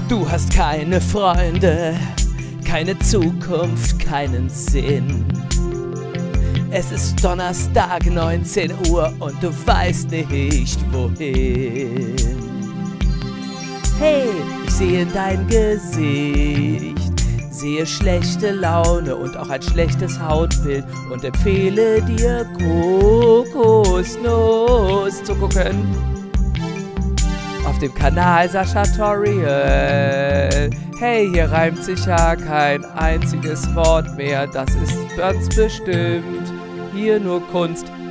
Du hast keine Freunde, keine Zukunft, keinen Sinn. Es ist Donnerstag, 19 Uhr und du weißt nicht wohin. Hey, ich sehe dein Gesicht, sehe schlechte Laune und auch ein schlechtes Hautbild und empfehle dir Kokosnuss zu gucken. Auf dem Kanal Sascha Toriel. Hey, hier reimt sich ja kein einziges Wort mehr. Das ist ganz bestimmt hier nur Kunst.